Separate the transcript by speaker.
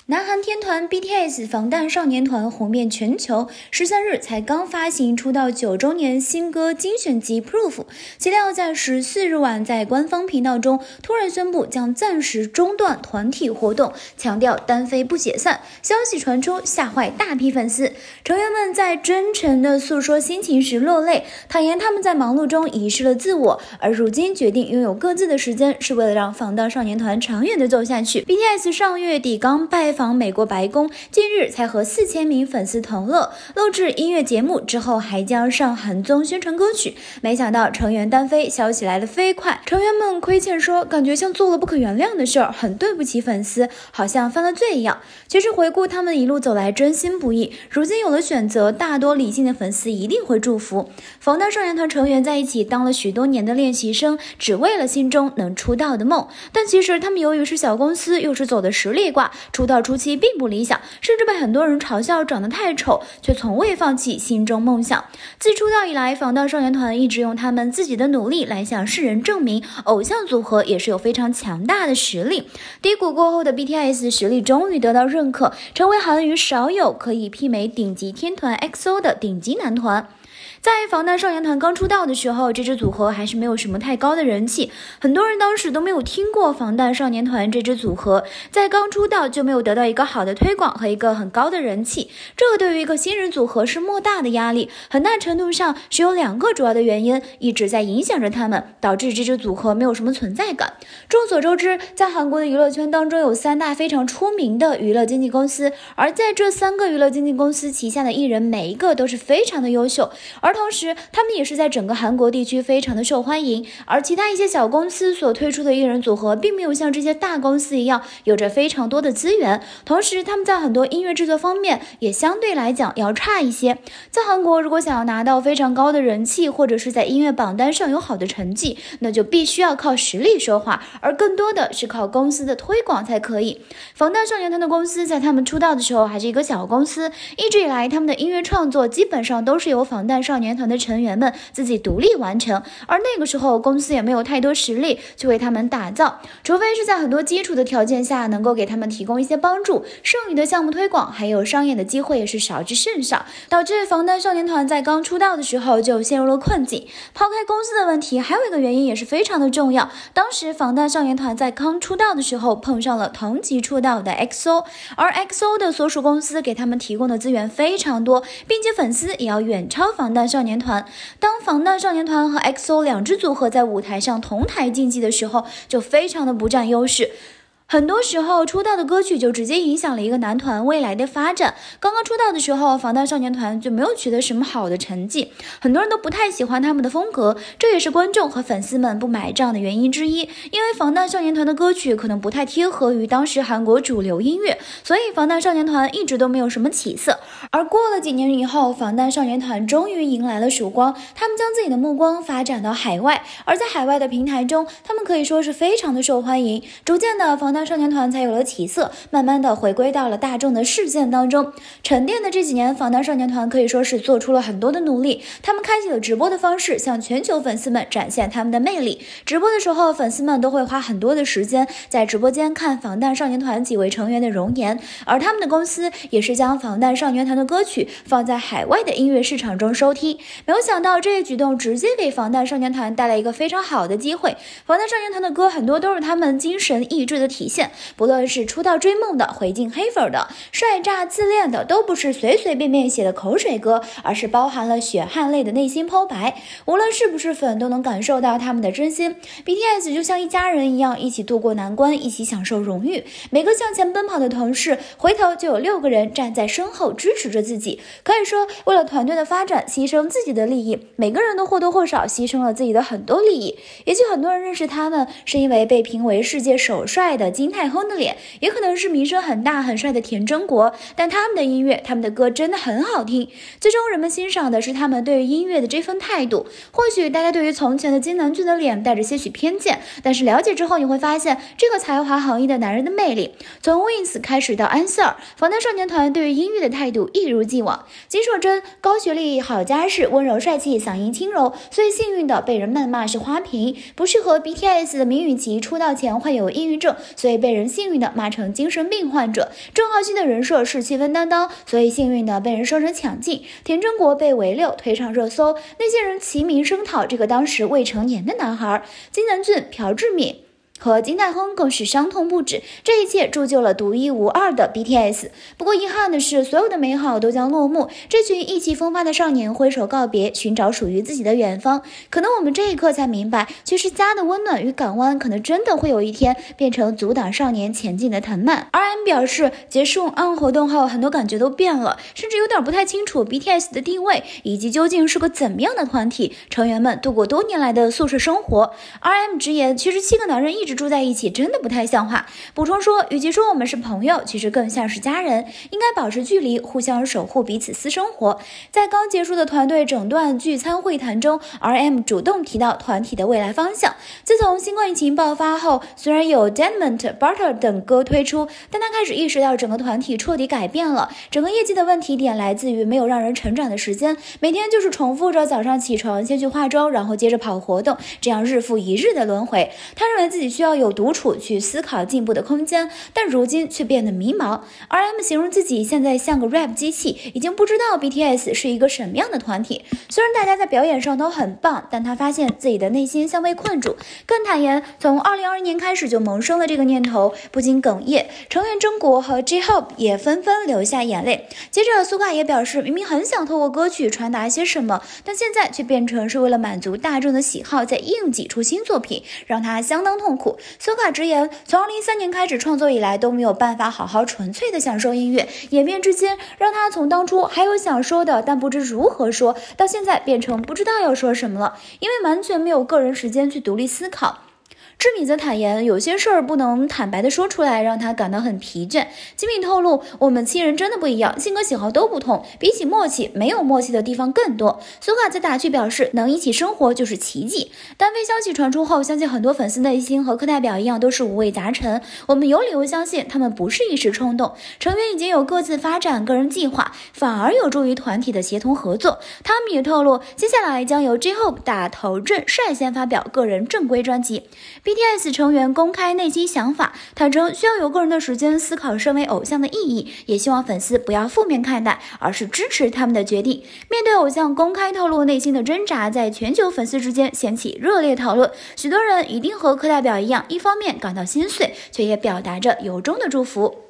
Speaker 1: 南韩天团 BTS 防弹少年团红遍全球，13日才刚发行出道9周年新歌精选集 Proof， 岂料在14日晚在官方频道中突然宣布将暂时中断团体活动，强调单飞不解散。消息传出，吓坏大批粉丝。成员们在真诚地诉说心情时落泪，坦言他们在忙碌中遗失了自我，而如今决定拥有各自的时间，是为了让防弹少年团长远地走下去。BTS 上月底刚拜访美国白宫，近日才和4000名粉丝同乐，录制音乐节目之后还将上韩综宣传歌曲。没想到成员单飞消息来得飞快，成员们亏欠说感觉像做了不可原谅的事儿，很对不起粉丝，好像犯了罪一样。其实回顾他们一路走来真心不易，如今有了选择，大多理性的粉丝一定会祝福。防弹少年团成员在一起当了许多年的练习生，只为了心中能出道的梦。但其实他们由于是小公司，又是走的实力挂，出道初期并不理想，甚至被很多人嘲笑长得太丑，却从未放弃心中梦想。自出道以来，防弹少年团一直用他们自己的努力来向世人证明，偶像组合也是有非常强大的实力。低谷过后的 BTS 实力终于得到认可，成为韩娱少有可以媲美顶级天团 EXO 的顶级男团。在防弹少年团刚出道的时候，这支组合还是没有什么太高的人气，很多人当时都没有听过防弹少年团这支组合，在刚出道就没有得到一个好的推广和一个很高的人气，这对于一个新人组合是莫大的压力，很大程度上是有2个主要的原因一直在影响着他们，导致这支组合没有什么存在感。众所周知，在韩国的娱乐圈当中有3大非常出名的娱乐经纪公司，而在这3个娱乐经纪公司旗下的艺人每一个都是非常的优秀，而同时他们也是在整个韩国地区非常的受欢迎，而其他一些小公司所推出的艺人组合并没有像这些大公司一样有着非常多的资源，同时他们在很多音乐制作方面也相对来讲要差一些。在韩国如果想要拿到非常高的人气，或者是在音乐榜单上有好的成绩，那就必须要靠实力说话，而更多的是靠公司的推广才可以。防弹少年团的公司在他们出道的时候还是一个小公司，一直以来他们的音乐创作基本上都是由防弹少年团的成员们自己独立完成，而那个时候公司也没有太多实力去为他们打造，除非是在很多基础的条件下能够给他们提供一些帮助，剩余的项目推广还有商业的机会也是少之甚少，导致防弹少年团在刚出道的时候就陷入了困境。抛开公司的问题，还有一个原因也是非常的重要，当时防弹少年团在刚出道的时候碰上了同级出道的 EXO， 而 EXO 的所属公司给他们提供的资源非常多，并且粉丝也要远超防弹少年团。当防弹少年团和 EXO 2支组合在舞台上同台竞技的时候，就非常的不占优势。很多时候出道的歌曲就直接影响了一个男团未来的发展。刚刚出道的时候，防弹少年团就没有取得什么好的成绩，很多人都不太喜欢他们的风格，这也是观众和粉丝们不买账的原因之一。因为防弹少年团的歌曲可能不太贴合于当时韩国主流音乐，所以防弹少年团一直都没有什么起色。而过了几年以后，防弹少年团终于迎来了曙光，他们将自己的目光发展到海外，而在海外的平台中，他们可以说是非常的受欢迎，逐渐的防弹少年团才有了起色，慢慢的回归到了大众的视线当中。沉淀的这几年，防弹少年团可以说是做出了很多的努力，他们开启了直播的方式，向全球粉丝们展现他们的魅力。直播的时候，粉丝们都会花很多的时间在直播间看防弹少年团几位成员的容颜，而他们的公司也是将防弹少年团的歌曲放在海外的音乐市场中收听。没有想到这一举动直接给防弹少年团带来一个非常好的机会，防弹少年团的歌很多都是他们精神意志的体现，不论是出道追梦的、回敬黑粉的、帅炸自恋的，都不是随随便便写的口水歌，而是包含了血汗泪的内心剖白。无论是不是粉，都能感受到他们的真心。 BTS 就像一家人一样，一起度过难关，一起享受荣誉。每个向前奔跑的同事，回头就有6个人站在身后支持着自己。可以说，为了团队的发展，牺牲自己的利益，每个人都或多或少牺牲了自己的很多利益。也许很多人认识他们，是因为被评为世界首帅的金泰亨的脸，也可能是名声很大很帅的田真国，但他们的音乐，他们的歌真的很好听。最终人们欣赏的是他们对于音乐的这份态度。或许大家对于从前的金南俊的脸带着些许偏见，但是了解之后你会发现这个才华横溢的男人的魅力。从 Wings 开始到安瑟尔，防弹少年团对于音乐的态度一如既往。金硕珍高学历、好家世、温柔帅气、嗓音轻柔，所以幸运的被人谩骂是花瓶，不适合 BTS 的明允琪出道前患有抑郁症， 所以被人幸运的骂成精神病患者。郑浩熙的人设是气氛担当，所以幸运的被人说成抢镜。田真国被围六推上热搜，那些人齐鸣声讨这个当时未成年的男孩。金南俊、朴智敏和金泰亨更是伤痛不止，这一切铸就了独一无二的 BTS。不过遗憾的是，所有的美好都将落幕。这群意气风发的少年挥手告别，寻找属于自己的远方。可能我们这一刻才明白，其实家的温暖与港湾，可能真的会有一天变成阻挡少年前进的藤蔓。RM 表示，结束ON活动后，很多感觉都变了，甚至有点不太清楚 BTS 的定位，以及究竟是个怎么样的团体。成员们度过多年来的宿舍生活。RM 直言，其实7个男人一直住在一起真的不太像话。补充说，与其说我们是朋友，其实更像是家人，应该保持距离，互相守护彼此私生活。在刚结束的团队整段聚餐会谈中， RM 主动提到团体的未来方向。自从新冠疫情爆发后，虽然有 Diamond、Butter 等歌推出，但他开始意识到整个团体彻底改变了。整个业绩的问题点来自于没有让人成长的时间，每天就是重复着早上起床先去化妆，然后接着跑活动，这样日复一日的轮回。他认为自己需要有独处去思考进步的空间，但如今却变得迷茫。RM 形容自己现在像个 rap 机器，已经不知道 BTS 是一个什么样的团体。虽然大家在表演上都很棒，但他发现自己的内心像被困住。更坦言，从2022年开始就萌生了这个念头，不禁哽咽。成员中国和 J-Hope 也纷纷流下眼泪。接着苏卡也表示，明明很想透过歌曲传达些什么，但现在却变成是为了满足大众的喜好在硬挤出新作品，让他相当痛苦。苏卡直言，从2013年开始创作以来都没有办法好好纯粹的享受音乐，演变至今让他从当初还有想说的但不知如何说，到现在变成不知道要说什么了，因为完全没有个人时间去独立思考。志敏则坦言，有些事儿不能坦白的说出来，让他感到很疲倦。金敏透露，我们7人真的不一样，性格喜好都不同，比起默契，没有默契的地方更多。苏卡在打趣表示，能一起生活就是奇迹。单飞消息传出后，相信很多粉丝内心和课代表一样都是五味杂陈。我们有理由相信，他们不是一时冲动，成员已经有各自发展个人计划，反而有助于团体的协同合作。他们也透露，接下来将由 J-Hope 打头阵，率先发表个人正规专辑。BTS 成员公开内心想法，坦诚需要有个人的时间思考身为偶像的意义，也希望粉丝不要负面看待，而是支持他们的决定。面对偶像公开透露内心的挣扎，在全球粉丝之间掀起热烈讨论。许多人一定和课代表一样，一方面感到心碎，却也表达着由衷的祝福。